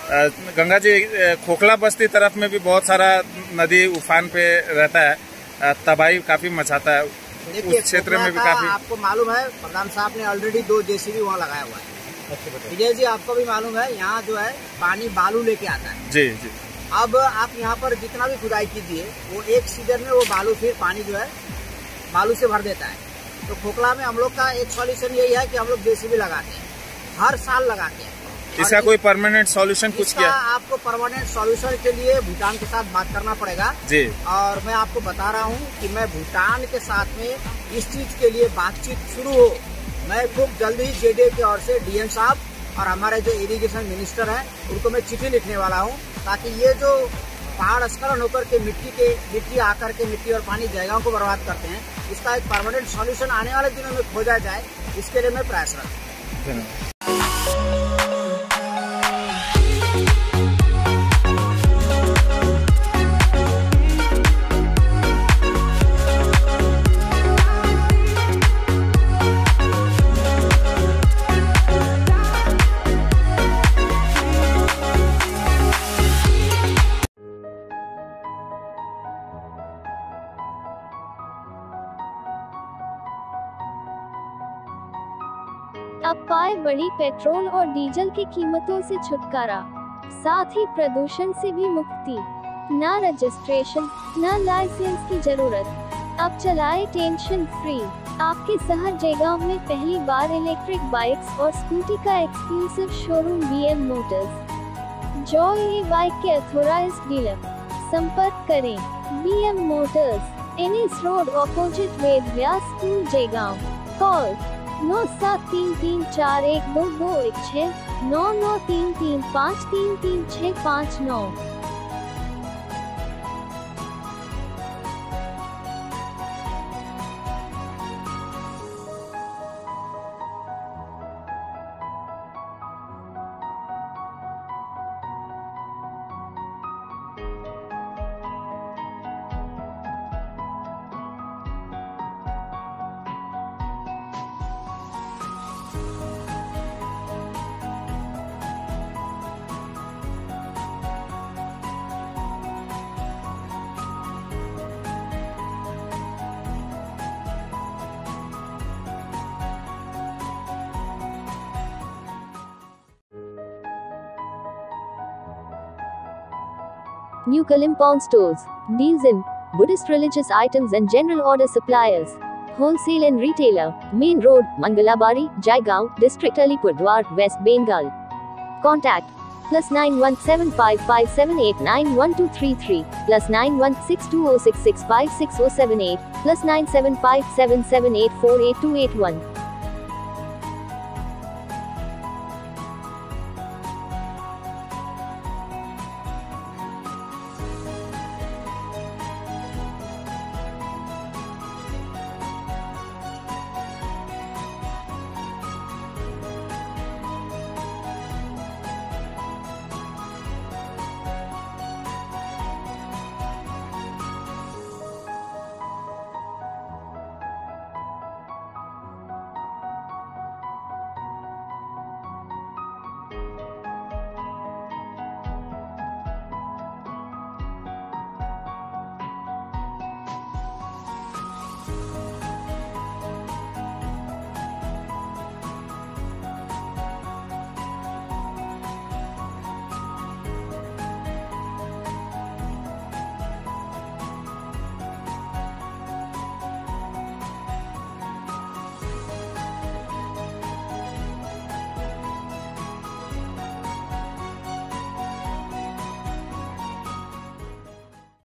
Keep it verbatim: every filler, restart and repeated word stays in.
गंगा जी खोखला बस्ती तरफ में भी बहुत सारा नदी उफान पे रहता है, तबाही काफी मचाता है। उस क्षेत्र में भी काफी आपको मालूम है प्रधान साहब ने ऑलरेडी दो जेसीबी वहाँ लगाया हुआ है। विजय जी आपको भी मालूम है यहाँ जो है पानी बालू लेके आता है। जी जी। अब आप यहाँ पर जितना भी खुदाई कीजिए वो एक सीजन में वो बालू फिर पानी जो है बालू से भर देता है। तो खोखला में हम लोग का एक सॉल्यूशन यही है कि हम लोग जेसीबी लगाते हैं, हर साल लगाते हैं। इसका कोई परमानेंट सॉल्यूशन कुछ किया? आपको परमानेंट सॉल्यूशन के लिए भूटान के साथ बात करना पड़ेगा जी। और मैं आपको बता रहा हूँ कि मैं भूटान के साथ में इस चीज के लिए बातचीत शुरू हो, मैं खूब जल्दी ही जेडीए की ओर से डीएम साहब और हमारे जो इरिगेशन मिनिस्टर हैं उनको मैं चिट्ठी लिखने वाला हूँ, ताकि ये जो पहाड़ स्खलन होकर के मिट्टी के मिट्टी आकर के मिट्टी और पानी जगहों को बर्बाद करते हैं, इसका एक परमानेंट सॉल्यूशन आने वाले दिनों में खोजा जाए, इसके लिए मैं प्रयासरत हूँ। अब पाए बड़ी पेट्रोल और डीजल की कीमतों से छुटकारा, साथ ही प्रदूषण से भी मुक्ति। न रजिस्ट्रेशन न लाइसेंस की जरूरत, अब चलाए टेंशन फ्री। आपके शहर जयगांव में पहली बार इलेक्ट्रिक बाइक्स और स्कूटी का exclusive showroom BM motors, Joy e bike के अथोराइज्ड डीलर। संपर्क करें BM motors, NS road opposite Ved Vyas school Jaigaon. Call नौ सात तीन तीन चार एक दो दो एक छः नौ नौ तीन तीन पाँच तीन तीन छः पाँच नौ। New Kalimpong Stores deals in Buddhist religious items and general order suppliers. Wholesale and retailer. Main Road, Mangalabari, Jaigaon, District Alipurdwar, West Bengal. Contact plus nine one seven five five seven eight nine one two three three, plus nine one six two zero six six five six zero seven eight, plus nine seven five seven seven eight four eight two eight one.